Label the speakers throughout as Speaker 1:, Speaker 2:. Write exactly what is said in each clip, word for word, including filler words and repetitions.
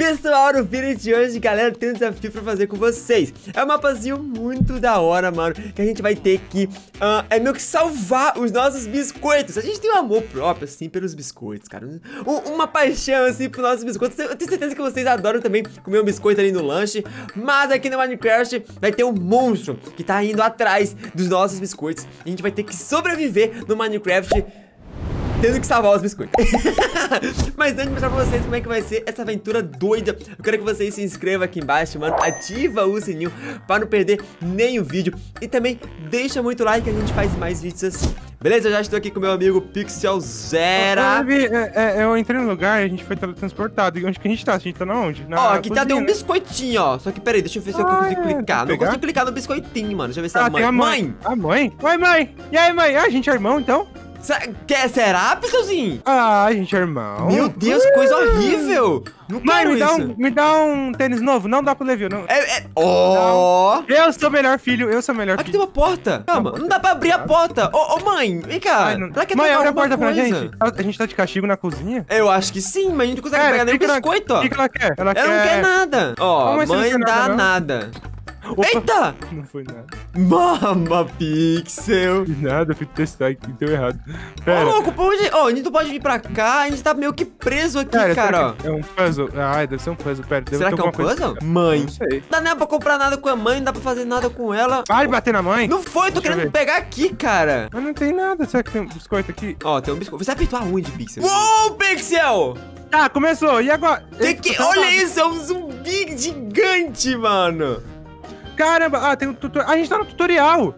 Speaker 1: Pessoal, no vídeo de hoje, galera, tem um desafio pra fazer com vocês. É um mapazinho muito da hora, mano, que a gente vai ter que, uh, é meio que salvar os nossos biscoitos. A gente tem um amor próprio, assim, pelos biscoitos, cara. Um, uma paixão, assim, pelos nossos biscoitos. Eu tenho certeza que vocês adoram também comer um biscoito ali no lanche. Mas aqui no Minecraft vai ter um monstro que tá indo atrás dos nossos biscoitos. E a gente vai ter que sobreviver no Minecraft tendo que salvar os biscoitos. Mas antes de mostrar pra vocês como é que vai ser essa aventura doida, eu quero que vocês se inscrevam aqui embaixo, mano. Ativa o sininho pra não perder nenhum vídeo. E também deixa muito like que a gente faz mais vídeos assim. Beleza? Eu já estou aqui com meu amigo Pixelzera.
Speaker 2: É, é, eu entrei no lugar e a gente foi teletransportado. E onde que a gente tá? A gente tá na onde? Na
Speaker 1: ó, aqui
Speaker 2: cozinha,
Speaker 1: tá, tem um
Speaker 2: né?
Speaker 1: biscoitinho, ó. Só que peraí, deixa eu ver se eu
Speaker 2: ah,
Speaker 1: consigo
Speaker 2: é,
Speaker 1: clicar. Não
Speaker 2: pegar?
Speaker 1: consigo clicar no biscoitinho, mano. Deixa eu ver se
Speaker 2: ah,
Speaker 1: a mãe...
Speaker 2: a mãe.
Speaker 1: Mãe!
Speaker 2: A mãe? Oi, mãe! E aí, mãe? Ah, a gente é irmão, então?
Speaker 1: Quer, será, Pixelzinho?
Speaker 2: Ah, a gente é irmão.
Speaker 1: Meu Deus, que coisa horrível. Não
Speaker 2: mãe,
Speaker 1: quero
Speaker 2: me dá,
Speaker 1: isso.
Speaker 2: um, me dá um tênis novo. Não dá pro Levi, não.
Speaker 1: É, é... Oh.
Speaker 2: Eu sou o melhor filho, eu sou o melhor
Speaker 1: Aqui
Speaker 2: filho.
Speaker 1: tem uma porta. Calma, não dá pra abrir a porta. Ô, ô, mãe, vem cá.
Speaker 2: Ai, não...
Speaker 1: Será que
Speaker 2: mãe, abre a
Speaker 1: alguma
Speaker 2: porta pra
Speaker 1: coisa?
Speaker 2: gente. A gente tá de castigo na cozinha?
Speaker 1: Eu acho que sim, mas a gente não consegue
Speaker 2: É,
Speaker 1: pegar nem o
Speaker 2: que que
Speaker 1: biscoito,
Speaker 2: ela,
Speaker 1: ó.
Speaker 2: O que, que ela quer? Ela,
Speaker 1: Ela
Speaker 2: quer...
Speaker 1: não quer nada. Ó,
Speaker 2: Como assim
Speaker 1: mãe
Speaker 2: não
Speaker 1: não
Speaker 2: quer
Speaker 1: dá
Speaker 2: nada,
Speaker 1: nada.
Speaker 2: Opa.
Speaker 1: Eita!
Speaker 2: Não foi nada.
Speaker 1: Mama, Pixel.
Speaker 2: Nada, eu fui testar aqui, deu errado.
Speaker 1: Ô,
Speaker 2: Pera.
Speaker 1: louco, pra onde... Ó, a gente não pode vir pra cá, a gente tá meio que preso aqui,
Speaker 2: Pera,
Speaker 1: cara, ó.
Speaker 2: É um puzzle. Ah, deve ser um puzzle, pera. Deve
Speaker 1: Será
Speaker 2: ter
Speaker 1: que é um
Speaker 2: alguma
Speaker 1: puzzle?
Speaker 2: coisa...
Speaker 1: Mãe.
Speaker 2: Não sei.
Speaker 1: Não dá nem pra comprar nada com a mãe, não dá pra fazer nada com ela.
Speaker 2: Vai bater na mãe?
Speaker 1: Não foi, tô
Speaker 2: Deixa eu
Speaker 1: querendo
Speaker 2: ver.
Speaker 1: pegar aqui, cara.
Speaker 2: Mas não tem nada. Será que tem um biscoito aqui?
Speaker 1: Ó, tem um biscoito. Você apertou aonde, Pixel? Uou, Pixel!
Speaker 2: Ah, começou. E agora?
Speaker 1: Tem que... Olha isso, é um zumbi gigante, mano.
Speaker 2: Caramba. Ah, tem um tutorial. A gente tá no tutorial.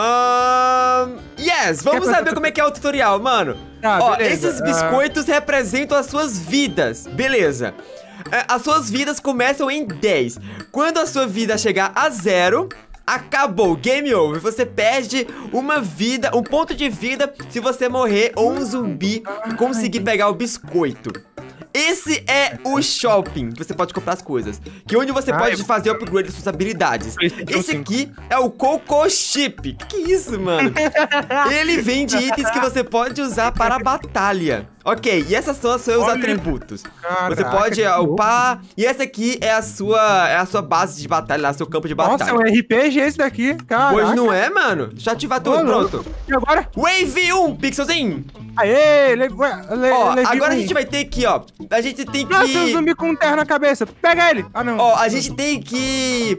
Speaker 1: Um, yes, vamos saber como é que é o tutorial, mano.
Speaker 2: Tá,
Speaker 1: ó,
Speaker 2: beleza.
Speaker 1: esses biscoitos
Speaker 2: ah.
Speaker 1: representam as suas vidas. Beleza. É, as suas vidas começam em dez. Quando a sua vida chegar a zero, acabou, game over. Você perde uma vida, um ponto de vida se você morrer ou um zumbi conseguir pegar o biscoito. Esse é o shopping, você pode comprar as coisas. Que é onde você
Speaker 2: ah,
Speaker 1: pode
Speaker 2: eu...
Speaker 1: fazer o upgrade das suas habilidades.
Speaker 2: Esse
Speaker 1: Esse aqui é o Coco Chip. Que que é isso, mano? Ele vende itens que você pode usar para a batalha. Ok, e essas são os seus
Speaker 2: Olha.
Speaker 1: atributos.
Speaker 2: Caraca,
Speaker 1: você pode
Speaker 2: que
Speaker 1: upar. E essa aqui é a sua é a sua base de batalha, lá, seu campo de batalha.
Speaker 2: Nossa, é um R P G esse daqui, cara.
Speaker 1: Pois não é, mano? Deixa eu ativar tudo, pronto.
Speaker 2: E agora?
Speaker 1: Wave um, Pixelzinho.
Speaker 2: Aê, le... le...
Speaker 1: Ó,
Speaker 2: Levi
Speaker 1: agora
Speaker 2: um.
Speaker 1: a gente vai ter que, ó. A gente tem que...
Speaker 2: Nossa, um zumbi com terra na cabeça. Pega ele. Ah, não.
Speaker 1: Ó, a gente tem que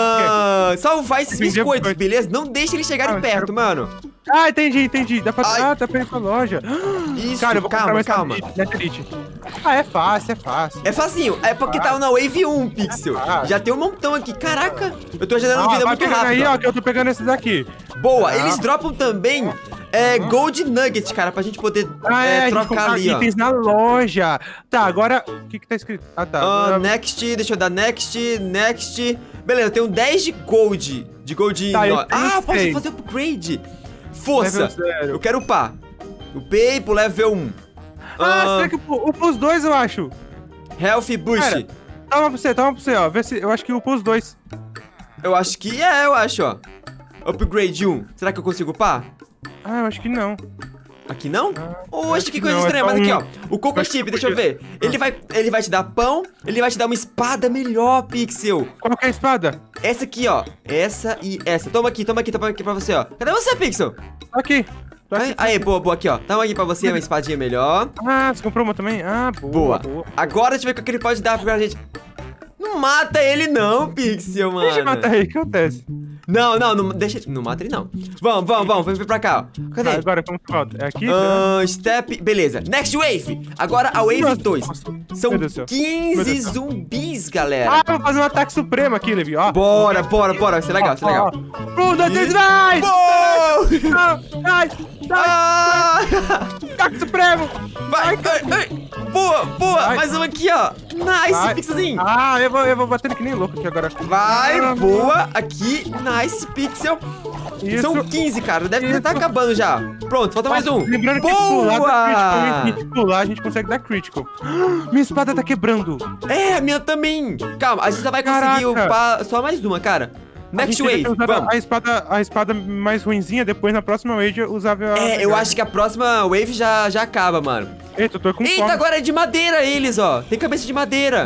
Speaker 1: uh, salvar esses
Speaker 2: Entendi,
Speaker 1: biscoitos,
Speaker 2: biscoito.
Speaker 1: beleza? Não deixe eles chegarem
Speaker 2: Ah,
Speaker 1: perto,
Speaker 2: quero-
Speaker 1: mano.
Speaker 2: Ah, entendi, entendi. Dá pra...
Speaker 1: Ai.
Speaker 2: Ah, tá pra ir pra loja.
Speaker 1: Isso,
Speaker 2: Cara, eu vou comprar
Speaker 1: calma,
Speaker 2: mais
Speaker 1: calma.
Speaker 2: Netherite. Ah, é fácil, é fácil.
Speaker 1: É facinho, é porque tá na Wave um, Pixel.
Speaker 2: Ah.
Speaker 1: Já tem um montão aqui, caraca. Eu tô gerando
Speaker 2: Ah,
Speaker 1: vida
Speaker 2: vai
Speaker 1: muito
Speaker 2: pegando
Speaker 1: rápido.
Speaker 2: aí,
Speaker 1: ó.
Speaker 2: ó, que eu tô pegando esse daqui.
Speaker 1: Boa,
Speaker 2: Ah.
Speaker 1: eles dropam também é, Gold Nugget, cara, pra gente poder
Speaker 2: Ah,
Speaker 1: é,
Speaker 2: é, a gente
Speaker 1: trocar
Speaker 2: comprar
Speaker 1: ali, ó.
Speaker 2: itens na loja. Tá, agora... O que que tá escrito? Ah, tá.
Speaker 1: Ah,
Speaker 2: Agora-
Speaker 1: next, deixa eu dar next, next. Beleza, eu tenho dez de gold. De gold.
Speaker 2: Tá, eu
Speaker 1: nó-
Speaker 2: tenho
Speaker 1: ah, posso
Speaker 2: seis.
Speaker 1: fazer upgrade. Força.
Speaker 2: Level zero.
Speaker 1: Eu quero upar. Upei pro level um.
Speaker 2: Ah,
Speaker 1: Ah,
Speaker 2: será que upa os dois, eu acho?
Speaker 1: Health Boost.
Speaker 2: Pera. Toma pra você, toma pra você, ó. Vê se... Eu acho que upa os dois.
Speaker 1: Eu acho que é, eu acho, ó. Upgrade um. Será que eu consigo upar?
Speaker 2: Ah, eu acho que não.
Speaker 1: Aqui não?
Speaker 2: Ah,
Speaker 1: Oxe,
Speaker 2: acho
Speaker 1: que
Speaker 2: que
Speaker 1: coisa
Speaker 2: não, é
Speaker 1: estranha.
Speaker 2: só
Speaker 1: Mas aqui,
Speaker 2: um.
Speaker 1: ó. O Coco
Speaker 2: Acho que
Speaker 1: Chip,
Speaker 2: eu
Speaker 1: deixa eu ver.
Speaker 2: podia-
Speaker 1: Ele vai, ele vai te dar pão, ele vai te dar uma espada melhor, Pixel.
Speaker 2: Qual que é a espada?
Speaker 1: Essa aqui, ó. Essa e essa. Toma aqui, toma aqui, toma aqui pra você, ó. Cadê você, Pixel?
Speaker 2: Aqui. Tô aqui.
Speaker 1: Aí, aí, boa, boa, aqui, ó. Toma aqui pra você, uma espadinha melhor.
Speaker 2: Ah, você comprou uma também? Ah,
Speaker 1: Boa.
Speaker 2: boa. boa.
Speaker 1: Agora deixa eu ver o que ele pode dar pra gente. Não mata ele não, Pixel, mano.
Speaker 2: Deixa eu matar aí, o que acontece?
Speaker 1: Não, não, não deixa. Não mata ele não. Vamos, vamos, vamos. Vamos vir pra cá, ó. Cadê?
Speaker 2: Ah, agora, como que falta? É aqui?
Speaker 1: Ah, step. Beleza. Next wave. Agora a wave
Speaker 2: Nossa,
Speaker 1: dois.
Speaker 2: nossa.
Speaker 1: São
Speaker 2: Meu Deus do céu. Meu
Speaker 1: quinze
Speaker 2: Deus do céu.
Speaker 1: zumbis, galera.
Speaker 2: Ah, vou fazer um ataque supremo aqui, Levi, ó.
Speaker 1: Bora, bora, bora. Vai ser legal, vai ser legal.
Speaker 2: Um, dois, três, vai!
Speaker 1: Uou!
Speaker 2: Não, Ai, ai,
Speaker 1: Ah!
Speaker 2: ataque supremo!
Speaker 1: Vai, ai, ai. Boa, boa.
Speaker 2: Vai.
Speaker 1: Mais uma aqui, ó. Nice,
Speaker 2: Vai.
Speaker 1: Pixelzinho.
Speaker 2: Ah, eu vou, eu vou batendo que nem louco aqui agora.
Speaker 1: Vai,
Speaker 2: Ah,
Speaker 1: boa. Aqui, nice, Pixel.
Speaker 2: Isso.
Speaker 1: São quinze, cara. Deve
Speaker 2: Isso.
Speaker 1: estar acabando já. Pronto, falta mais um.
Speaker 2: Lembrando que pular dá critical, hein? Se a
Speaker 1: Boa!
Speaker 2: gente pular, a gente consegue dar critical. Minha espada tá quebrando.
Speaker 1: É, a minha também. Calma, a gente só vai conseguir
Speaker 2: Caraca.
Speaker 1: upar só mais uma, cara. Next
Speaker 2: A gente
Speaker 1: wave,
Speaker 2: teria que usar
Speaker 1: vamos.
Speaker 2: A espada, a espada mais ruinzinha, depois na próxima wave eu usava a...
Speaker 1: É, eu acho que a próxima wave já, já acaba, mano.
Speaker 2: Eita, eu tô com
Speaker 1: Eita,
Speaker 2: fome.
Speaker 1: agora é de madeira eles, ó. Tem cabeça de madeira.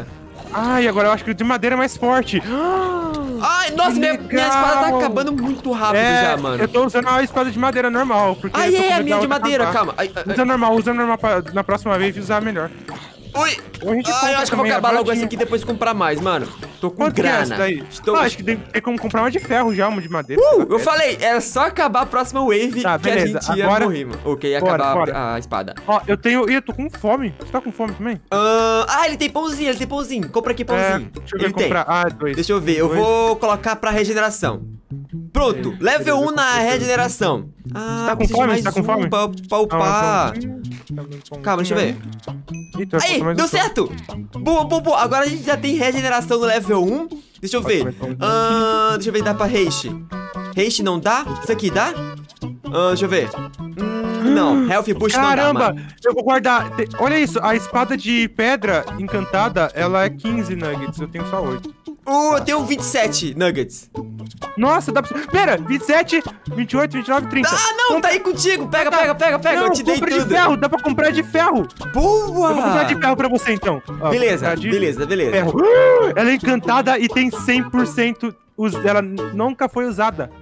Speaker 2: Ai, agora eu acho que o de madeira é mais forte.
Speaker 1: Ai, nossa, minha, minha espada tá acabando muito rápido
Speaker 2: é,
Speaker 1: já, mano.
Speaker 2: Eu tô usando a espada de madeira normal. Porque
Speaker 1: Ai,
Speaker 2: eu tô
Speaker 1: é,
Speaker 2: com
Speaker 1: a
Speaker 2: medo
Speaker 1: minha
Speaker 2: da
Speaker 1: de
Speaker 2: outra
Speaker 1: madeira,
Speaker 2: acabar.
Speaker 1: calma. Ai, ai,
Speaker 2: Usa normal, usa normal pra na próxima vez usar melhor.
Speaker 1: Ui!
Speaker 2: Ou a gente
Speaker 1: Ah, eu
Speaker 2: compra
Speaker 1: acho que eu vou
Speaker 2: também,
Speaker 1: acabar
Speaker 2: é
Speaker 1: logo essa
Speaker 2: baratinho.
Speaker 1: aqui e depois comprar mais, mano. Tô com
Speaker 2: Quanto que é
Speaker 1: grana.
Speaker 2: essa daí?
Speaker 1: Estou...
Speaker 2: Ah, acho que tem, tem como comprar uma de ferro já, uma de madeira.
Speaker 1: Uh,
Speaker 2: sei lá,
Speaker 1: eu
Speaker 2: é.
Speaker 1: falei, era só acabar a próxima wave
Speaker 2: Tá,
Speaker 1: que a
Speaker 2: beleza,
Speaker 1: gente ia
Speaker 2: agora-
Speaker 1: morrer, mano. Ok, ia
Speaker 2: Bora,
Speaker 1: acabar
Speaker 2: bora.
Speaker 1: a espada.
Speaker 2: Ó, eu tenho... Ih, eu tô com fome. Você tá com fome também?
Speaker 1: Ah, ah, ele tem pãozinho, ele tem pãozinho. Compra aqui pãozinho.
Speaker 2: É, deixa eu ver
Speaker 1: ele tem.
Speaker 2: comprar. Ah, dois.
Speaker 1: Deixa eu ver, eu
Speaker 2: Dois.
Speaker 1: vou colocar pra regeneração. Pronto, level
Speaker 2: beleza,
Speaker 1: um na
Speaker 2: eu comprei.
Speaker 1: regeneração. Ah,
Speaker 2: tá com
Speaker 1: preciso de
Speaker 2: fome?
Speaker 1: mais
Speaker 2: Você tá com
Speaker 1: um
Speaker 2: fome?
Speaker 1: pra, pra upar. Calma, deixa eu ver.
Speaker 2: Eita,
Speaker 1: Aí,
Speaker 2: falta mais
Speaker 1: deu
Speaker 2: um pão.
Speaker 1: certo! Boa, boa, boa. Agora a gente já tem regeneração no level um. Deixa eu ver. Ah, deixa eu ver, dá pra haste. Haste não dá? Isso aqui dá? Ah, deixa eu ver. Hum, não, health boost não dá,
Speaker 2: Caramba,
Speaker 1: mano.
Speaker 2: eu vou guardar. Te- Olha isso, a espada de pedra encantada, ela é quinze nuggets, eu tenho só oito.
Speaker 1: Uh, eu tenho vinte e sete nuggets.
Speaker 2: Nossa, dá pra... Pera, vinte e sete, vinte e oito, vinte e nove, trinta.
Speaker 1: Ah, não, tá aí contigo. Pega, pega, pega, pega.
Speaker 2: Não,
Speaker 1: Eu te dei
Speaker 2: compra
Speaker 1: tudo.
Speaker 2: de ferro, dá pra comprar de ferro.
Speaker 1: Boa!
Speaker 2: Eu vou comprar de ferro pra você, então. Ó, vou
Speaker 1: Beleza,
Speaker 2: comprar de
Speaker 1: beleza, beleza.
Speaker 2: ferro. Ela é encantada e tem cem por cento... Us... Ela nunca foi usada.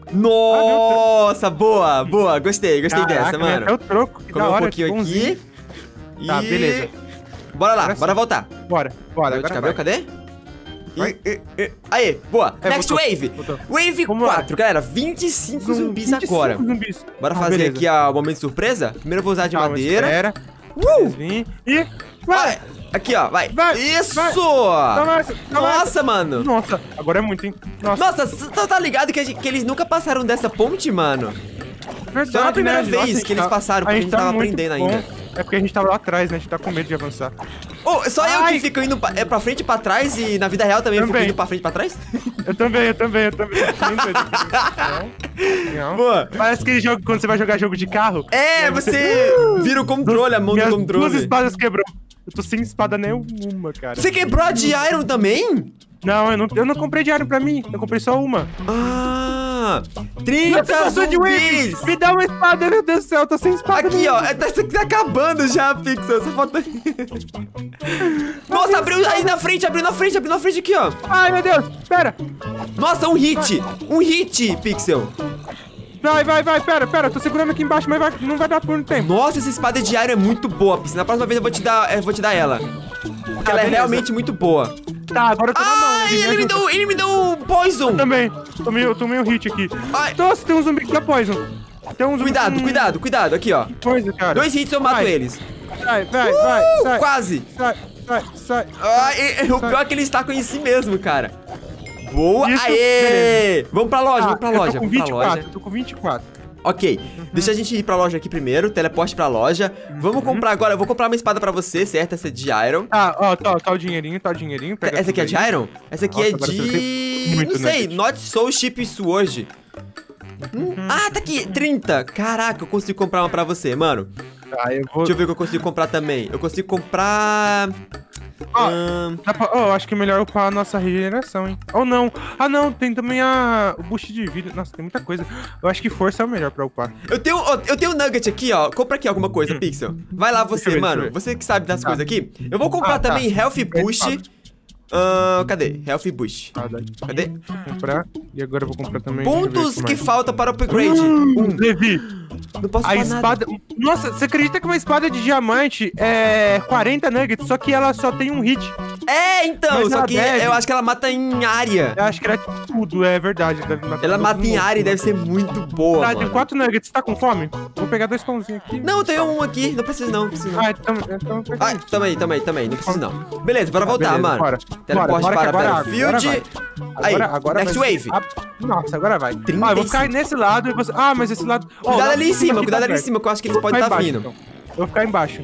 Speaker 1: Nossa, boa, boa. Gostei, gostei
Speaker 2: Caraca,
Speaker 1: dessa,
Speaker 2: né?
Speaker 1: mano.
Speaker 2: É o troco, que da
Speaker 1: Comer um
Speaker 2: hora,
Speaker 1: pouquinho
Speaker 2: bonzinho.
Speaker 1: aqui. E...
Speaker 2: Tá, beleza.
Speaker 1: Bora lá,
Speaker 2: Agora
Speaker 1: bora
Speaker 2: sim.
Speaker 1: voltar.
Speaker 2: Bora, bora.
Speaker 1: Meu de
Speaker 2: Agora
Speaker 1: cabelo,
Speaker 2: vai.
Speaker 1: cadê?
Speaker 2: Vai.
Speaker 1: E, e, e. Aê, boa.
Speaker 2: É,
Speaker 1: Next
Speaker 2: voltou,
Speaker 1: wave.
Speaker 2: voltou.
Speaker 1: Wave
Speaker 2: Vamos lá.
Speaker 1: quatro, galera. vinte e cinco zumbis
Speaker 2: vinte e cinco
Speaker 1: agora.
Speaker 2: zumbis.
Speaker 1: Bora
Speaker 2: Ah,
Speaker 1: fazer
Speaker 2: beleza.
Speaker 1: aqui ó, o momento surpresa. Primeiro eu vou usar de
Speaker 2: Calma,
Speaker 1: madeira.
Speaker 2: espera.
Speaker 1: Uh!
Speaker 2: Vim e...
Speaker 1: Vai.
Speaker 2: Vai!
Speaker 1: Aqui, ó, vai.
Speaker 2: Vai,
Speaker 1: Isso!
Speaker 2: vai. Toma essa, toma
Speaker 1: Nossa,
Speaker 2: essa.
Speaker 1: mano.
Speaker 2: Nossa, agora é muito, hein? Nossa,
Speaker 1: Nossa, você tá ligado que, a gente- que eles nunca passaram dessa ponte, mano?
Speaker 2: verdade,
Speaker 1: só na primeira
Speaker 2: né?
Speaker 1: vez
Speaker 2: Nossa, a gente
Speaker 1: que eles
Speaker 2: tá-
Speaker 1: passaram, porque a gente tava
Speaker 2: muito
Speaker 1: aprendendo
Speaker 2: bom.
Speaker 1: ainda.
Speaker 2: É porque a gente tava lá atrás, né? A gente tá com medo de avançar.
Speaker 1: Oh, só eu
Speaker 2: Ai.
Speaker 1: que fico indo pra, é, pra frente e pra trás e na vida real também, eu fico
Speaker 2: Também.
Speaker 1: indo pra frente e pra trás?
Speaker 2: Eu também, eu também, eu também. Não, não.
Speaker 1: Boa.
Speaker 2: Parece aquele jogo quando você vai jogar jogo de carro.
Speaker 1: É,
Speaker 2: Aí
Speaker 1: você vira o controle, a mão do
Speaker 2: Minhas
Speaker 1: controle.
Speaker 2: duas espadas quebrou. Eu tô sem espada nenhuma, cara.
Speaker 1: Você quebrou a de Iron também?
Speaker 2: Não, eu não, eu não comprei de Iron pra mim. Eu comprei só uma.
Speaker 1: Ah,
Speaker 2: Nossa,
Speaker 1: trinta
Speaker 2: eu sou de Wave!
Speaker 1: zumbis.
Speaker 2: Me dá uma espada, meu Deus do céu, eu tô sem espada.
Speaker 1: Aqui, ó, tá, tá acabando já, Pixel, só falta... Nossa, abriu aí na frente, abriu na frente, abriu na frente aqui, ó.
Speaker 2: Ai, meu Deus, pera.
Speaker 1: Nossa, um hit, um hit, Pixel.
Speaker 2: Vai, vai, vai, pera, pera, tô segurando aqui embaixo, mas vai- não vai dar por um tempo.
Speaker 1: Nossa, essa espada de Iron é muito boa, Pixel. Na próxima vez eu vou te dar, eu vou te dar ela. Porque ela é
Speaker 2: beleza.
Speaker 1: realmente muito boa.
Speaker 2: Tá, agora eu tô na mão.
Speaker 1: Ai, ele me
Speaker 2: ajuda.
Speaker 1: deu, ele me deu um poison.
Speaker 2: Também, tomei, eu tomei um hit aqui.
Speaker 1: Ai.
Speaker 2: Nossa, tem um zumbi que dá poison. Tem um zumbi
Speaker 1: Cuidado,
Speaker 2: com-
Speaker 1: cuidado, cuidado. Aqui, ó.
Speaker 2: Coisa, cara.
Speaker 1: Dois hits eu mato
Speaker 2: Vai.
Speaker 1: eles.
Speaker 2: Vai, vai, vai,
Speaker 1: Uh,
Speaker 2: sai.
Speaker 1: quase.
Speaker 2: Sai, sai, sai.
Speaker 1: Ai, e- o pior é que eles tacam em si mesmo, cara. Boa,
Speaker 2: Isso,
Speaker 1: aê!
Speaker 2: beleza.
Speaker 1: Vamos pra loja,
Speaker 2: Ah,
Speaker 1: vamos pra
Speaker 2: eu tô
Speaker 1: loja,
Speaker 2: com
Speaker 1: vamos pra
Speaker 2: vinte e quatro,
Speaker 1: loja.
Speaker 2: eu tô com vinte e quatro.
Speaker 1: Ok, deixa a gente ir pra loja aqui primeiro, teleporte pra loja. Vamos comprar agora, eu vou comprar uma espada pra você, certo? Essa é de Iron.
Speaker 2: Ah, ó, tá, tá o dinheirinho, tá o dinheirinho. Pega
Speaker 1: Essa aqui é
Speaker 2: tudo
Speaker 1: de
Speaker 2: aí.
Speaker 1: Iron? Essa aqui
Speaker 2: Nossa,
Speaker 1: é
Speaker 2: agora você
Speaker 1: de...
Speaker 2: tem muito
Speaker 1: Não sei,
Speaker 2: nugget.
Speaker 1: Not Soul Chip Sword. Hum, Ah, tá aqui, trinta. Caraca, eu consigo comprar uma pra você, mano.
Speaker 2: Tá, eu vou...
Speaker 1: Deixa eu ver o que eu consigo comprar também. Eu consigo comprar...
Speaker 2: Ó,
Speaker 1: ahn,
Speaker 2: dá pra- ó, acho que é melhor upar a nossa regeneração, hein? Ou não. Ah, não, tem também a... o boost de vida. Nossa, tem muita coisa. Eu acho que força é o melhor pra upar.
Speaker 1: Eu tenho, ó, eu tenho um nugget aqui, ó. Compra aqui alguma coisa, Pixel. Vai lá você,
Speaker 2: Deixa eu ver,
Speaker 1: mano.
Speaker 2: deixa eu ver.
Speaker 1: Você que sabe das
Speaker 2: Tá.
Speaker 1: coisas aqui. Eu vou comprar
Speaker 2: Ah, tá.
Speaker 1: também Health Boost.
Speaker 2: Fala.
Speaker 1: Ahn, cadê? Health Boost.
Speaker 2: Ah, daqui.
Speaker 1: Cadê?
Speaker 2: Vou comprar. E agora eu vou comprar também. deixa eu ver
Speaker 1: Pontos
Speaker 2: o
Speaker 1: que
Speaker 2: mais.
Speaker 1: faltam para o upgrade.
Speaker 2: Hum,
Speaker 1: Um.
Speaker 2: Levi,
Speaker 1: Não posso
Speaker 2: a
Speaker 1: falar nada.
Speaker 2: espada... Nossa, você acredita que uma espada de diamante é quarenta nuggets, só que ela só tem um hit.
Speaker 1: É, então.
Speaker 2: Mas
Speaker 1: Só
Speaker 2: ela
Speaker 1: que
Speaker 2: deve.
Speaker 1: eu acho que ela mata em área.
Speaker 2: Eu acho que era tudo, é verdade. Deve matar
Speaker 1: Ela
Speaker 2: todo
Speaker 1: mata em
Speaker 2: mundo.
Speaker 1: área e deve ser muito boa,
Speaker 2: Tá, tem
Speaker 1: mano.
Speaker 2: quatro nuggets, tá com fome? Vou pegar dois pãozinhos aqui.
Speaker 1: Não, eu tenho um aqui. Não preciso não, não preciso não.
Speaker 2: Ah, então... então pega
Speaker 1: Ai,
Speaker 2: isso.
Speaker 1: tamo aí, tamo aí, tamo aí. Não preciso não. Beleza, bora voltar,
Speaker 2: Beleza,
Speaker 1: mano.
Speaker 2: bora.
Speaker 1: Teleporte
Speaker 2: Bora, bora que
Speaker 1: para
Speaker 2: agora-
Speaker 1: Battlefield.
Speaker 2: agora
Speaker 1: Aí,
Speaker 2: Agora, agora
Speaker 1: next
Speaker 2: vai-
Speaker 1: wave.
Speaker 2: Ah, nossa, agora vai.
Speaker 1: trinta
Speaker 2: Ah, eu
Speaker 1: e
Speaker 2: vou ficar
Speaker 1: cinco.
Speaker 2: nesse lado e você... Ah, mas esse lado... Ó, o
Speaker 1: Cuidado
Speaker 2: lado
Speaker 1: ali em
Speaker 2: de cima
Speaker 1: cima,
Speaker 2: aqui
Speaker 1: cuidado
Speaker 2: tá
Speaker 1: ali em
Speaker 2: aberto.
Speaker 1: cima, que eu acho que eles
Speaker 2: Eu vou
Speaker 1: podem
Speaker 2: ficar
Speaker 1: estar
Speaker 2: embaixo,
Speaker 1: vindo.
Speaker 2: então. Eu vou ficar embaixo.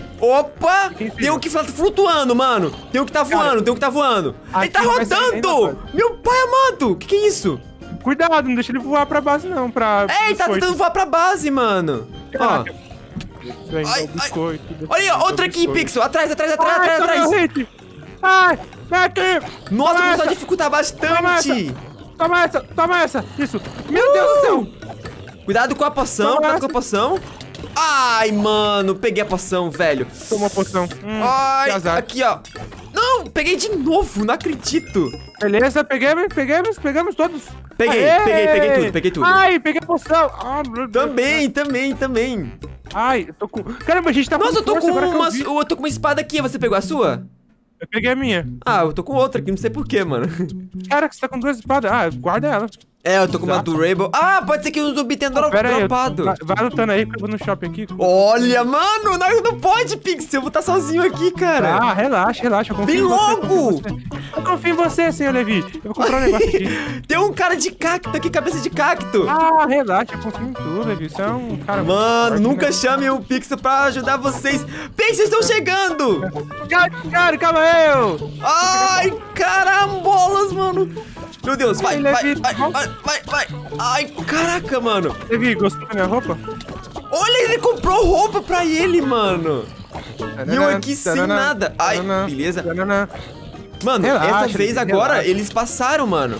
Speaker 1: Opa!
Speaker 2: Quem
Speaker 1: Tem um
Speaker 2: viu?
Speaker 1: que fla- flutuando, mano. Tem um que tá voando,
Speaker 2: Cara,
Speaker 1: tem um que tá voando. Ele tá
Speaker 2: aqui vai sair nem
Speaker 1: rodando!
Speaker 2: da
Speaker 1: Meu pai amado! Que que é isso?
Speaker 2: Cuidado, não deixa ele voar pra base, não, pra...
Speaker 1: É, ele tá
Speaker 2: biscoito.
Speaker 1: tentando voar pra base, mano. Ó.
Speaker 2: Caraca. Vem,
Speaker 1: Ai,
Speaker 2: dá o biscoito, dá o
Speaker 1: Olha aí, ó,
Speaker 2: biscoito,
Speaker 1: outra
Speaker 2: dá o
Speaker 1: aqui,
Speaker 2: biscoito.
Speaker 1: Pixel. Atrás, atrás, atrás,
Speaker 2: Ai,
Speaker 1: atrás,
Speaker 2: tomei
Speaker 1: atrás.
Speaker 2: um hit. Ai, vem aqui.
Speaker 1: Nossa,
Speaker 2: Toma
Speaker 1: começou a
Speaker 2: essa.
Speaker 1: dificultar
Speaker 2: Toma
Speaker 1: bastante.
Speaker 2: essa. Toma essa, toma essa. Isso. Meu Deus do céu.
Speaker 1: Cuidado com a poção,
Speaker 2: Toma
Speaker 1: cuidado
Speaker 2: essa.
Speaker 1: com a poção. Ai, mano, peguei a poção, velho.
Speaker 2: Toma uma poção. Hum, que
Speaker 1: Ai,
Speaker 2: azar.
Speaker 1: aqui, ó. Não, Não, peguei de novo, não acredito.
Speaker 2: Beleza, pegamos, pegamos, pegamos todos.
Speaker 1: Peguei,
Speaker 2: Aê!
Speaker 1: peguei, peguei tudo, peguei tudo.
Speaker 2: Ai, peguei a poção. Ah, meu Deus.
Speaker 1: Também, também, também.
Speaker 2: Ai, eu tô com... Caramba, a gente tá
Speaker 1: Nossa,
Speaker 2: com
Speaker 1: eu tô
Speaker 2: força
Speaker 1: com
Speaker 2: agora que eu
Speaker 1: uma,
Speaker 2: vi.
Speaker 1: eu tô com uma espada aqui, você pegou a sua?
Speaker 2: Eu peguei a minha.
Speaker 1: Ah, eu tô com outra aqui, não sei porquê, mano.
Speaker 2: Cara, você tá com duas espadas. Ah, guarda ela.
Speaker 1: É, eu tô com uma
Speaker 2: Exato.
Speaker 1: do Rainbow. Ah, pode ser que um zumbi tenha dro
Speaker 2: Pera aí, eu-
Speaker 1: dropado.
Speaker 2: vai, vai lutando aí, porque eu vou no shopping aqui.
Speaker 1: Olha, mano, não, não pode, Pixel, eu vou estar sozinho aqui, cara.
Speaker 2: Ah, relaxa, relaxa. Eu confio
Speaker 1: Vem
Speaker 2: em você,
Speaker 1: logo!
Speaker 2: eu confio em você. Eu confio em você, senhor Levi. Eu vou comprar um negócio aqui.
Speaker 1: Tem um cara de cacto aqui, cabeça de cacto.
Speaker 2: Ah, relaxa, eu confio em tudo, Levi. Você é um cara muito
Speaker 1: Mano,
Speaker 2: forte,
Speaker 1: nunca
Speaker 2: né?
Speaker 1: chame o Pixel pra ajudar vocês. Pixel, estão chegando.
Speaker 2: Cara, cara, calma eu!
Speaker 1: Ai, carambolas, mano. Meu Deus, vai,
Speaker 2: Ai,
Speaker 1: vai,
Speaker 2: Levi,
Speaker 1: vai,
Speaker 2: bom.
Speaker 1: vai, vai, vai. Ai, caraca, mano.
Speaker 2: Levi, gostou da minha roupa?
Speaker 1: Olha, ele comprou roupa pra ele, mano. E eu aqui sem
Speaker 2: Tanana,
Speaker 1: nada. Ai,
Speaker 2: tanana,
Speaker 1: beleza.
Speaker 2: tanana.
Speaker 1: Mano,
Speaker 2: Relaxa,
Speaker 1: essa vez
Speaker 2: Levi,
Speaker 1: agora,
Speaker 2: relaxa.
Speaker 1: eles passaram, mano.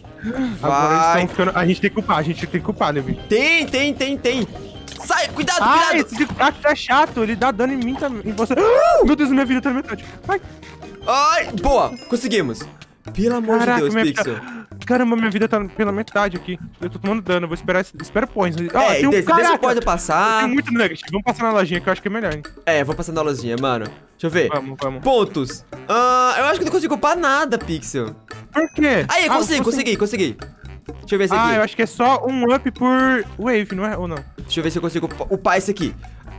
Speaker 2: Agora eles
Speaker 1: Vai.
Speaker 2: estão ficando... A gente tem que culpar, a gente tem que culpar, Levi.
Speaker 1: Tem, tem, tem, tem. Sai, cuidado,
Speaker 2: Ah,
Speaker 1: cuidado.
Speaker 2: esse cacto é chato, ele dá dano em mim também, em você. Ah, meu Deus, minha vida tá na metade. Ai,
Speaker 1: Ai, boa, conseguimos. Pelo amor
Speaker 2: caraca,
Speaker 1: de Deus,
Speaker 2: minha
Speaker 1: Pixel.
Speaker 2: vida... Caramba, minha vida tá pela metade aqui. Eu tô tomando dano, eu vou esperar... Espera pões. Ó,
Speaker 1: É,
Speaker 2: tem um...
Speaker 1: deixa, deixa
Speaker 2: Caraca,
Speaker 1: o pode passar.
Speaker 2: tem muito nugget. Vamos passar na lojinha que eu acho que é melhor, hein?
Speaker 1: É, vou passar na lojinha, mano. Deixa eu ver.
Speaker 2: Vamos, vamos.
Speaker 1: Pontos. Ah, eu acho que não consigo upar nada, Pixel.
Speaker 2: Por quê?
Speaker 1: Aí,
Speaker 2: Ah,
Speaker 1: consegui,
Speaker 2: eu
Speaker 1: consegui, consegui. Deixa eu ver esse
Speaker 2: Ah,
Speaker 1: aqui.
Speaker 2: eu acho que é só um up por wave, não é? Ou não?
Speaker 1: Deixa eu ver se eu consigo upa- upar esse aqui.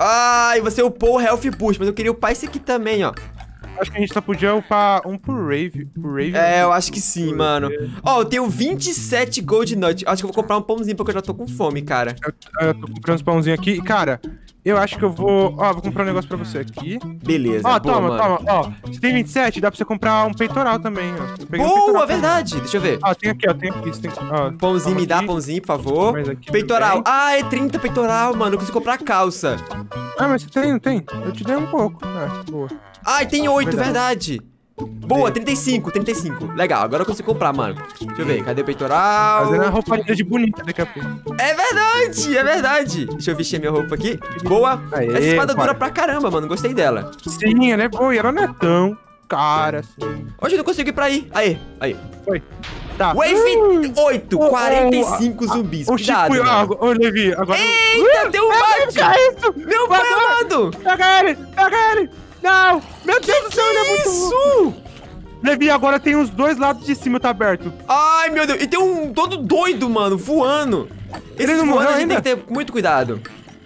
Speaker 1: Ai, você upou o Health Boost, mas eu queria upar esse aqui também, ó.
Speaker 2: Acho que a gente só podia upar um por rave. Por rave
Speaker 1: É, eu acho que sim, mano. Ó, eu tenho vinte e sete Gold Nut. Acho que eu vou comprar um pãozinho porque eu já tô com fome, cara.
Speaker 2: Eu, eu tô comprando uns pãozinhos aqui. E, cara, eu acho que eu vou... Ó, vou comprar um negócio pra você aqui.
Speaker 1: Beleza,
Speaker 2: Ó,
Speaker 1: boa,
Speaker 2: toma,
Speaker 1: mano.
Speaker 2: toma. Ó, você tem vinte e sete, dá pra você comprar um peitoral também, ó. Eu peguei um
Speaker 1: Boa,
Speaker 2: peitoral
Speaker 1: verdade. Deixa eu ver.
Speaker 2: também. Ó, tem aqui, ó, tem aqui. Você tem... ó,
Speaker 1: Pãozinho,
Speaker 2: toma
Speaker 1: me dá
Speaker 2: aqui.
Speaker 1: pãozinho, por favor.
Speaker 2: Mais aqui
Speaker 1: Peitoral.
Speaker 2: também.
Speaker 1: Ah, é trinta peitoral, mano. Eu consigo comprar calça.
Speaker 2: Ah, mas você tem, não tem? Eu te dei um pouco. Ah, boa.
Speaker 1: Ai, tem oito,
Speaker 2: Verdade.
Speaker 1: verdade. Boa, trinta e cinco, trinta e cinco. Legal, agora eu consigo comprar, mano. Deixa eu ver, cadê o peitoral?
Speaker 2: Fazendo a roupa de bonita daqui a pouco.
Speaker 1: É verdade, é verdade. Deixa eu vestir a minha roupa aqui. Boa.
Speaker 2: Aê,
Speaker 1: Essa espada
Speaker 2: bora.
Speaker 1: dura pra caramba, mano. Gostei dela.
Speaker 2: Sim, ela é boa e ela não é tão cara assim.
Speaker 1: Hoje eu não consigo ir pra aí. Aí, aí.
Speaker 2: Foi. Tá.
Speaker 1: Wave oito,
Speaker 2: Oh, oh,
Speaker 1: quarenta e cinco zumbis.
Speaker 2: Ô,
Speaker 1: Cuidado,
Speaker 2: Chico,
Speaker 1: mano.
Speaker 2: ô, Levi, agora...
Speaker 1: Eita, deu um bate.
Speaker 2: Pega isso!
Speaker 1: Meu pai amado.
Speaker 2: Pega ele! Pega ele! Não! Meu Deus do céu, ele é muito louco!
Speaker 1: Isso.
Speaker 2: Levi, agora tem os dois lados de cima, tá aberto.
Speaker 1: Ai, meu Deus. E tem um todo doido, mano, voando.
Speaker 2: Ele
Speaker 1: Esse
Speaker 2: não
Speaker 1: voando
Speaker 2: morreu
Speaker 1: a gente
Speaker 2: ainda?
Speaker 1: tem que ter muito cuidado.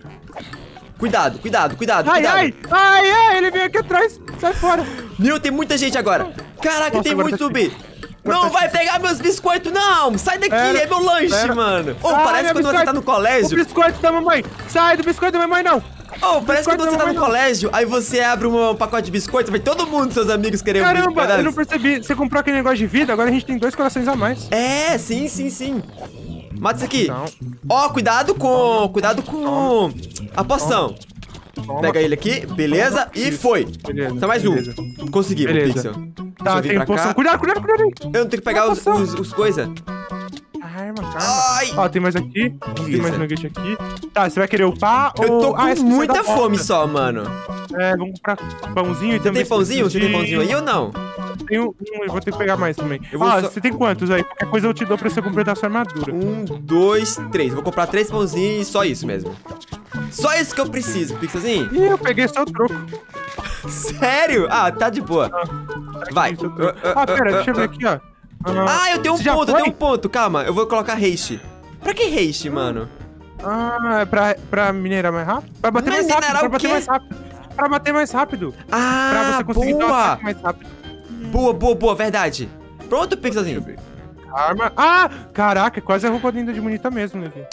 Speaker 1: Cuidado, cuidado, cuidado,
Speaker 2: Ai,
Speaker 1: cuidado.
Speaker 2: ai! Ai, ai! Ele veio aqui atrás! Sai fora!
Speaker 1: Meu, tem muita gente agora. Caraca,
Speaker 2: Nossa,
Speaker 1: tem
Speaker 2: agora
Speaker 1: muito
Speaker 2: tá
Speaker 1: zumbi.
Speaker 2: Agora
Speaker 1: Não
Speaker 2: tá
Speaker 1: vai pegar meus biscoitos, não! Sai daqui,
Speaker 2: Pera,
Speaker 1: é meu lanche,
Speaker 2: pera.
Speaker 1: mano! Ô,
Speaker 2: Sai,
Speaker 1: parece
Speaker 2: meu
Speaker 1: quando você
Speaker 2: biscoito.
Speaker 1: tá no
Speaker 2: O
Speaker 1: colégio.
Speaker 2: biscoito da mamãe! Sai do biscoito da mamãe, não!
Speaker 1: Ô, parece
Speaker 2: biscoito
Speaker 1: quando você
Speaker 2: da
Speaker 1: tá
Speaker 2: mamãe,
Speaker 1: no
Speaker 2: não.
Speaker 1: colégio, aí você abre um pacote de biscoito, vai todo mundo, seus amigos, querer um
Speaker 2: Caramba,
Speaker 1: pedaço.
Speaker 2: eu não percebi. Você comprou aquele negócio de vida, agora a gente tem dois corações a mais.
Speaker 1: É, sim, sim, sim. Mata isso aqui.
Speaker 2: Não.
Speaker 1: Ó, cuidado com... Cuidado com... A poção.
Speaker 2: Toma.
Speaker 1: Pega ele aqui, beleza, e
Speaker 2: Isso.
Speaker 1: foi.
Speaker 2: Beleza,
Speaker 1: Só mais
Speaker 2: beleza.
Speaker 1: um. Conseguimos,
Speaker 2: Beleza.
Speaker 1: Pixel. Deixa
Speaker 2: Tá,
Speaker 1: eu vir
Speaker 2: tem
Speaker 1: pra
Speaker 2: poção.
Speaker 1: cá.
Speaker 2: Cuidado, cuidado, cuidado aí.
Speaker 1: Eu não tenho que pegar os,
Speaker 2: poção.
Speaker 1: os, os coisa.
Speaker 2: Arma, calma.
Speaker 1: Ai.
Speaker 2: Ó, tem mais aqui. Tem
Speaker 1: Beleza.
Speaker 2: mais nugget aqui. Tá, você vai querer upar ou...
Speaker 1: Eu tô com
Speaker 2: Ah, esse aqui você
Speaker 1: muita
Speaker 2: dá
Speaker 1: fome
Speaker 2: volta.
Speaker 1: só, mano.
Speaker 2: É, vamos comprar pãozinho e
Speaker 1: Você
Speaker 2: também...
Speaker 1: tem pãozinho? Você tem
Speaker 2: de-
Speaker 1: pãozinho aí ou não?
Speaker 2: Tenho um, eu vou ter que pegar mais também.
Speaker 1: Eu vou
Speaker 2: Ah,
Speaker 1: só-
Speaker 2: você tem quantos aí? Qualquer coisa eu te dou pra você completar sua armadura.
Speaker 1: Um, dois, três. Eu vou comprar três pãozinhos e só isso mesmo. Só isso que eu preciso, Pixelzinho.
Speaker 2: Ih, eu peguei seu troco.
Speaker 1: Sério? Ah, tá de boa. Vai.
Speaker 2: Seu troco. Ah, pera, deixa eu ver aqui, ó.
Speaker 1: Ah, eu tenho um
Speaker 2: você já
Speaker 1: ponto, eu
Speaker 2: foi?
Speaker 1: tenho um ponto. Calma, eu vou colocar haste. Pra que haste, mano?
Speaker 2: Ah, é pra, pra minerar mais rápido? Pra bater
Speaker 1: Mas
Speaker 2: mais rápido,
Speaker 1: minerar
Speaker 2: pra
Speaker 1: o
Speaker 2: bater
Speaker 1: quê?
Speaker 2: mais rápido. Pra bater mais rápido. pra
Speaker 1: Ah,
Speaker 2: você conseguir dar um
Speaker 1: boa.
Speaker 2: ataque mais rápido.
Speaker 1: Boa, boa, boa, verdade. Pronto, Pixelzinho.
Speaker 2: Arma. Ah! Caraca, quase a roupa linda de bonita mesmo, Levi.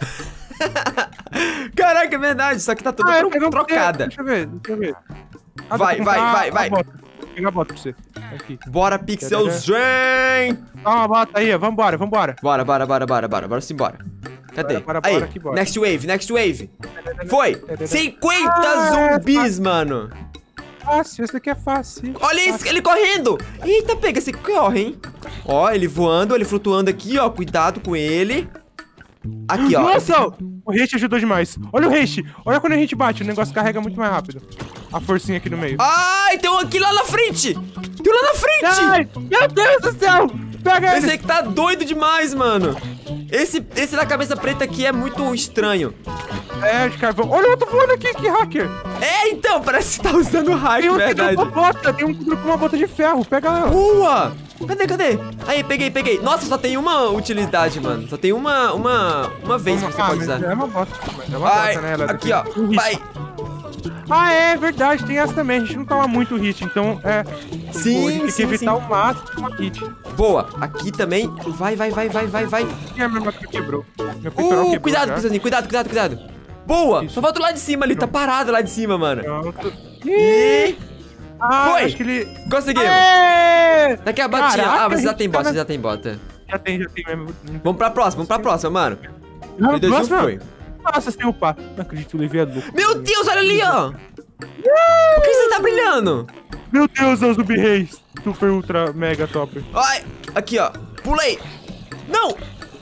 Speaker 1: Caraca, é verdade. Só que tá toda
Speaker 2: Ah, eu
Speaker 1: tro-
Speaker 2: peguei um pra você.
Speaker 1: trocada.
Speaker 2: Deixa eu ver, deixa eu ver. Ah,
Speaker 1: Vai,
Speaker 2: dá pra
Speaker 1: vai,
Speaker 2: comprar
Speaker 1: vai,
Speaker 2: a
Speaker 1: vai.
Speaker 2: bota. Vou pegar a bota pra você. Aqui.
Speaker 1: Bora, Pixelzinho.
Speaker 2: Dá uma bota aí, ó. Vambora, vambora.
Speaker 1: Bora, bora, bora, bora, bora. Bora sim, bora. Cadê?
Speaker 2: Bora, bora,
Speaker 1: Aí,
Speaker 2: bora, que bora.
Speaker 1: next wave, next wave. Foi. cinquenta
Speaker 2: Ah,
Speaker 1: zumbis, mano.
Speaker 2: Fácil, esse daqui é fácil.
Speaker 1: Olha isso, ele correndo. Eita, pega, esse corre, hein. Ó, ele voando, ele flutuando aqui, ó. Cuidado com ele. Aqui, ó.
Speaker 2: Nossa! O haste ajudou demais. Olha o haste. Olha quando a gente bate, o negócio carrega muito mais rápido. A forcinha aqui no meio.
Speaker 1: Ai, Ai, tem um aqui lá na frente. Tem um lá na frente.
Speaker 2: Ai, meu Deus do céu. Pega
Speaker 1: Esse
Speaker 2: ele.
Speaker 1: aí que tá doido demais, mano. Esse, esse da cabeça preta aqui é muito estranho.
Speaker 2: É, de carvão. Olha, eu tô voando aqui, que hacker.
Speaker 1: É, então, parece que tá usando hack,
Speaker 2: Tem um que
Speaker 1: verdade.
Speaker 2: dropou bota, tem um que dropou uma bota de ferro. Pega ela.
Speaker 1: Boa! Cadê, cadê? Aí, peguei, peguei. Nossa, só tem uma utilidade, mano. Só tem uma, uma, uma vez que você
Speaker 2: Ah,
Speaker 1: pode
Speaker 2: mas
Speaker 1: usar.
Speaker 2: É uma bota. É uma
Speaker 1: Vai,
Speaker 2: bota, né? Ela
Speaker 1: aqui, ó.
Speaker 2: tem um hit.
Speaker 1: Vai.
Speaker 2: Ah, é verdade, tem essa também. A gente não toma muito hit, então é.
Speaker 1: Sim,
Speaker 2: a gente tem que
Speaker 1: sim,
Speaker 2: evitar
Speaker 1: sim.
Speaker 2: o máximo uma hit.
Speaker 1: Boa. Aqui também. Vai, vai, vai, vai, vai, vai.
Speaker 2: E a minha máquina quebrou. Meu peitoral
Speaker 1: Uh,
Speaker 2: quebrou.
Speaker 1: cuidado,
Speaker 2: já.
Speaker 1: Pissozinho. Cuidado, cuidado, cuidado. Boa.
Speaker 2: Isso.
Speaker 1: Só falta lá de cima ali. Tá parado lá de cima, mano.
Speaker 2: Pronto.
Speaker 1: E...
Speaker 2: Ah,
Speaker 1: Foi.
Speaker 2: acho que ele.
Speaker 1: Conseguimos.
Speaker 2: É!
Speaker 1: Daqui a botinha.
Speaker 2: Caraca,
Speaker 1: Ah, você já
Speaker 2: a gente
Speaker 1: tem
Speaker 2: tá
Speaker 1: bota,
Speaker 2: na-
Speaker 1: você já tem bota.
Speaker 2: Já tem, já tem mesmo.
Speaker 1: Vamos pra próxima, vamos pra próxima, mano.
Speaker 2: Não,
Speaker 1: três, dois, um,
Speaker 2: próxima.
Speaker 1: foi.
Speaker 2: Nossa, sem upar. Não acredito, o Levi é louco.
Speaker 1: Meu Deus, olha ali, ó. Por que você tá brilhando?
Speaker 2: Meu Deus, é o Zumbi Reis. Super, ultra, mega top.
Speaker 1: Ai, aqui, ó. Pulei. Não.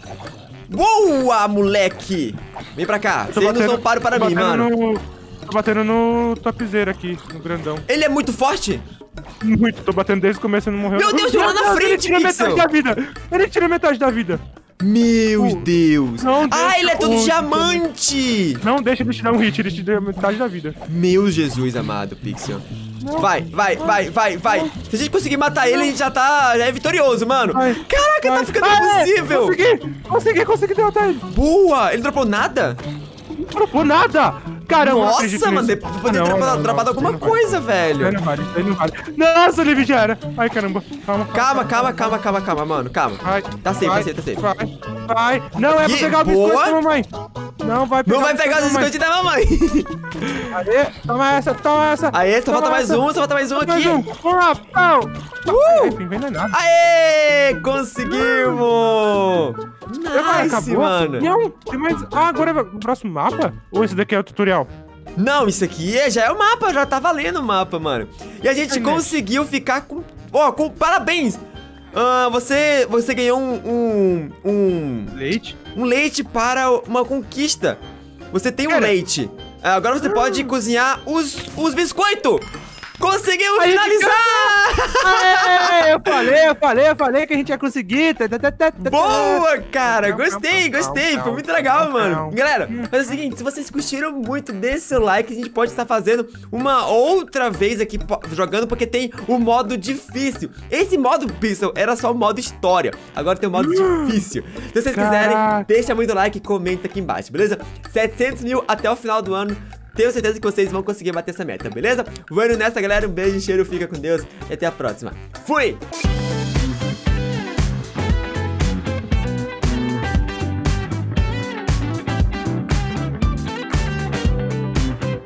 Speaker 1: Boa, moleque. Vem pra cá.
Speaker 2: Tô
Speaker 1: Vocês não
Speaker 2: batendo-
Speaker 1: são páreo para
Speaker 2: tô
Speaker 1: mim,
Speaker 2: batendo
Speaker 1: mano.
Speaker 2: no- Tô batendo no topzera aqui, no grandão.
Speaker 1: Ele é muito forte?
Speaker 2: Muito, tô batendo desde o começo e não morreu.
Speaker 1: Meu Deus, tem um lá na
Speaker 2: Ele
Speaker 1: frente,
Speaker 2: tira
Speaker 1: Pixel.
Speaker 2: metade da vida. Ele tira metade da vida.
Speaker 1: Meu
Speaker 2: Uh,
Speaker 1: Deus.
Speaker 2: não
Speaker 1: Ah,
Speaker 2: deixa
Speaker 1: ele é todo
Speaker 2: o-
Speaker 1: diamante.
Speaker 2: Não deixa ele te dar um hit, ele te dá metade da vida.
Speaker 1: Meu Jesus amado, Pixel. Vai, vai, vai, vai, vai. Se a gente conseguir matar ele, a gente já tá. Já é vitorioso, mano.
Speaker 2: Vai,
Speaker 1: Caraca,
Speaker 2: vai.
Speaker 1: tá ficando
Speaker 2: Ah, é,
Speaker 1: impossível.
Speaker 2: Consegui, consegui, consegui derrotar ele.
Speaker 1: Boa. Ele dropou nada?
Speaker 2: Não dropou nada. Caramba, não acredito
Speaker 1: Nossa, mano.
Speaker 2: nisso.
Speaker 1: Depois poderia
Speaker 2: Ah,
Speaker 1: ter
Speaker 2: não,
Speaker 1: dropado
Speaker 2: não,
Speaker 1: dropado
Speaker 2: não,
Speaker 1: alguma
Speaker 2: isso aí não vale.
Speaker 1: coisa,
Speaker 2: Isso aí
Speaker 1: velho.
Speaker 2: não vale, isso aí não vale. Nossa, Levi já era. Ai, caramba. Calma,
Speaker 1: Calma, calma, calma, calma, calma, mano. Calma.
Speaker 2: Vai,
Speaker 1: Tá safe,
Speaker 2: vai,
Speaker 1: tá safe, tá safe.
Speaker 2: Vai, vai. Não é pra
Speaker 1: Que
Speaker 2: pegar o
Speaker 1: boa.
Speaker 2: biscoito da mamãe. Não vai pegar
Speaker 1: Não vai
Speaker 2: o
Speaker 1: pegar os
Speaker 2: biscoito
Speaker 1: biscoitos da mamãe.
Speaker 2: da mamãe. Aê, toma essa, toma essa.
Speaker 1: Aê, só
Speaker 2: Toma
Speaker 1: falta mais
Speaker 2: essa.
Speaker 1: um, só falta mais um
Speaker 2: Mais
Speaker 1: aqui.
Speaker 2: um. Vamos lá, pau.
Speaker 1: Uh!
Speaker 2: Enfim, vem nada.
Speaker 1: Aê, conseguimos.
Speaker 2: Agora
Speaker 1: Nice, mano.
Speaker 2: Não, tem mais. Ah, agora é o próximo mapa? Ou esse daqui é o tutorial?
Speaker 1: Não, isso aqui é, já é o mapa, já tá valendo o mapa, mano. E a gente
Speaker 2: Ai, né?
Speaker 1: conseguiu ficar com... Ó, com parabéns. Ah, você, você ganhou um, um, um,
Speaker 2: Leite?
Speaker 1: um leite para uma conquista. Você tem um
Speaker 2: Cara.
Speaker 1: leite. Ah, agora você pode cozinhar os, os biscoitos. Conseguimos
Speaker 2: Aí,
Speaker 1: finalizar!
Speaker 2: Aê, eu falei, eu falei, eu falei que a gente ia conseguir. Tá, tá, tá, tá, tá.
Speaker 1: Boa, cara!
Speaker 2: Não,
Speaker 1: Gostei,
Speaker 2: não, não,
Speaker 1: gostei!
Speaker 2: não,
Speaker 1: Foi muito
Speaker 2: não,
Speaker 1: legal,
Speaker 2: não,
Speaker 1: mano!
Speaker 2: não.
Speaker 1: Galera, mas é o seguinte, se vocês curtiram muito desse seu like, a gente pode estar fazendo uma outra vez aqui po- jogando, porque tem o modo difícil. Esse modo, Pixel, era só o modo história. Agora tem o modo difícil. Se vocês quiserem,
Speaker 2: Caraca.
Speaker 1: deixa muito like e comenta aqui embaixo, beleza? setecentos mil até o final do ano. Tenho certeza que vocês vão conseguir bater essa meta, beleza? Vou indo nessa, galera. Um beijo, cheiro, fica com Deus e até a próxima. Fui!